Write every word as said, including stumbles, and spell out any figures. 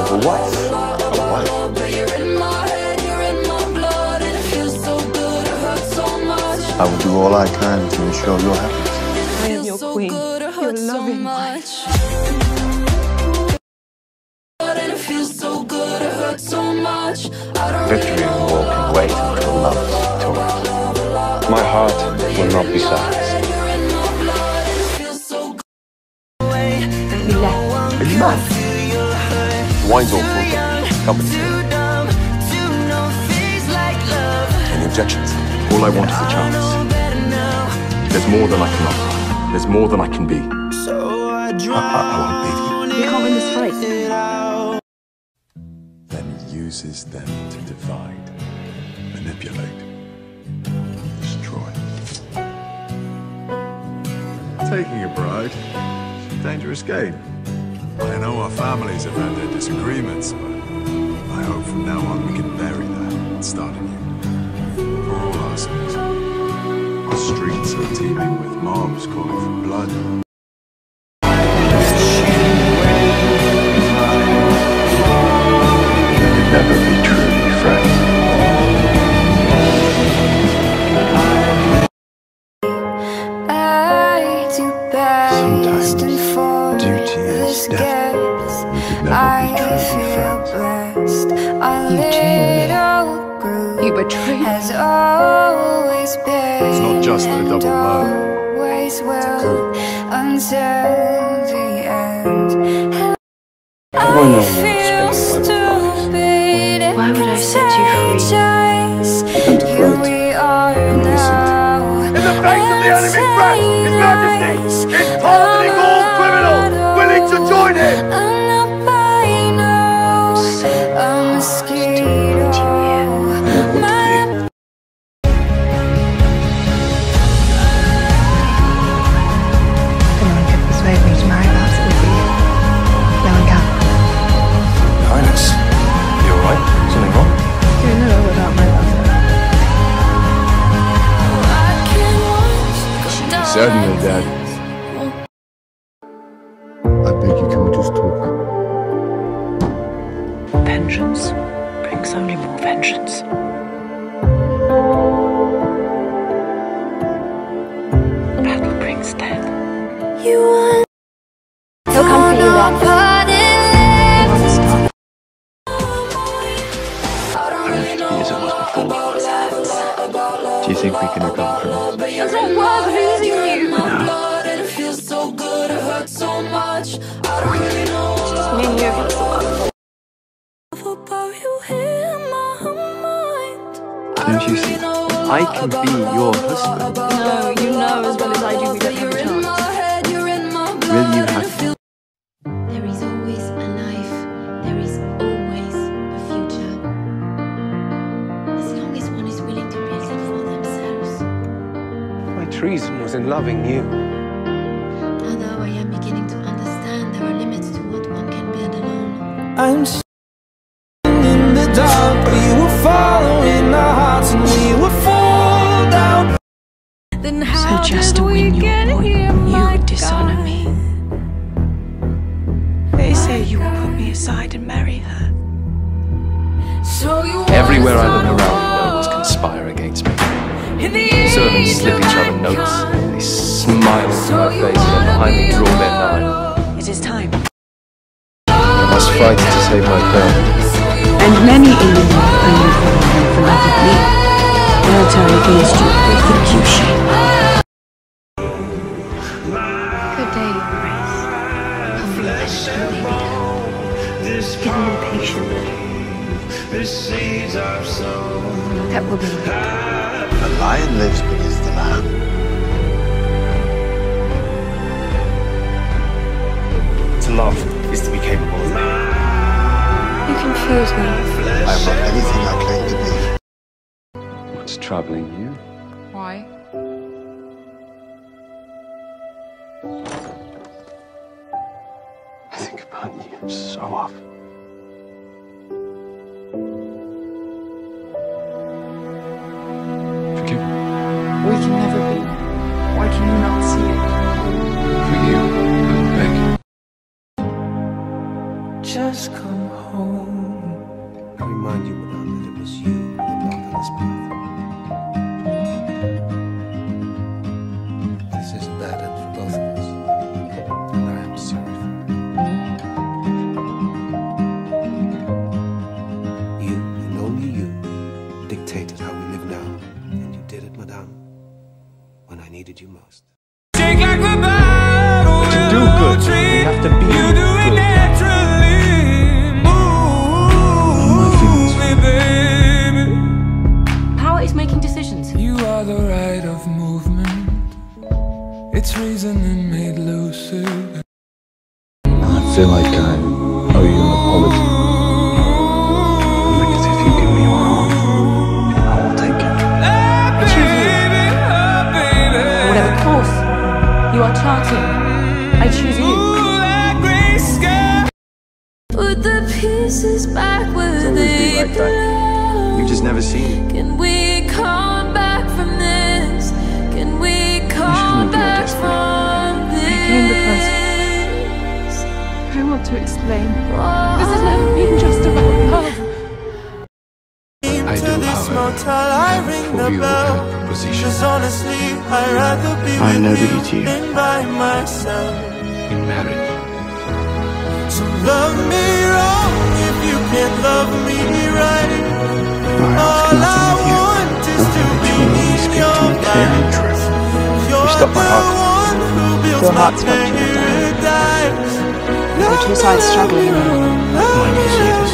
have a wife. A wife? I will do all I can to ensure your happiness. I am your queen. Your loving wife. Victory in war can wait until love is victorious. My heart will not be silenced. We left. Are you mad? The wine's all full. Company's here. Any objections? All I want is a chance. There's more than I can offer. There's more than I can be. I, I, I won't leave you. You can't win this fight. Then he uses them to divide, manipulate, destroy. Taking a bride is a dangerous game. I know our families have had their disagreements, but I hope from now on we can bury that and start anew. For all our sakes. The streets are teeming with mobs calling for blood. Never be truly friends. Sometimes duty is death. We could never be truly friends. You chained me. You betrayed me. It's not just a double murder. It's a coup. Why no one spending my Why would I set you free? Began to float and listened. In the face of the enemy threat, His Majesty is pardoning all criminals willing to join him! Certainly, Dad. I beg you, can we just talk? Vengeance brings only more vengeance. Battle brings death. You want He'll come for you then. Years it was before. Do you think we can recover from this? It's not worth losing you. Me and you against the world. Don't you see? I can be your husband. No, you know as well as I do we don't have a chance. Will you have There is always a life. There is always a future. As long as one is willing to build it for themselves. My treason was in loving you. Although I am beginning to understand there are limits to what one can build alone. I'm in the dark, but you were following our hearts and we would fall down. So just to win your point, you would dishonor me. They say you will put me aside and marry her. Everywhere I look around, nobles conspire against me. Servants slip each other notes. They smile into my face and behind me draw their knife. It is time. I must fight to save my family. And many in the north only follow them for love of me. They'll turn against you if they think you shame. Good day, Your Grace. Humbly and gently. Give me the patience. That will be right. A lion lives beneath the lamb. To love is to be capable of me. You confuse me. I am not anything I claim to be. What's troubling you? Why? I think about you so often. Forgive me. We can never be. Why can you not see it? For you, I will beg. Just come home. home. I remind you, Madame, that it was you who embarked on this path. This is a bad end for both of us, and I am sorry for it. You, and only you, dictated how we live now, and you did it, Madame, when I needed you most. But to do good, we have to be good. Power is making decisions. You are the right of movement. It's reasoning made lucid. I feel like I owe you an apology. Because if you give me your heart, I will take it. I choose you. For whatever course you are charting, I choose you. Put the pieces back where they like that. belong. You've just never seen it. Can we come back from this? Can we come back from this? I came the first. I want to explain. This has never been just about love. I do, however, for you a proposition. I know that you do. In marriage. So love me wrong if you can't love me right. I ask nothing of you, other than that you will always speak to me clear and true. You stop my heart. Your heart's what you have done. There are two sides struggling. Mine is you.